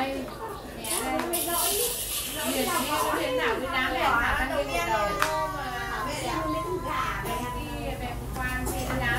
đây. Điền điền nào cái đám này thả sang bên đầu. Về quan thì đám.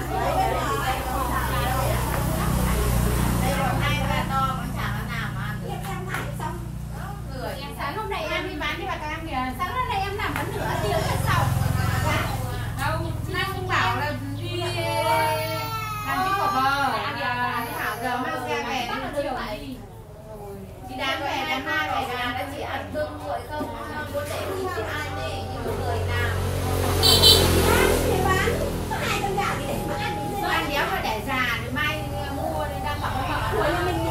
Sáng hôm nay em đi bán đi bà các em kìa. Sáng hôm nay em làm vẫn nửa tiếng là xong. Đâu, Nam cũng bảo là đi làm cái phở bò. Thảo giờ mang ra về đến chiều đi. Đi đám về đám mai về nhà đã chỉ ăn cơm nguội không? Không có để đi với ai nè, nhiều người làm. Bán, có 2 con gà thì để mà ăn. Ăn đéo mà để già thì mai mua đi đang bảo mở.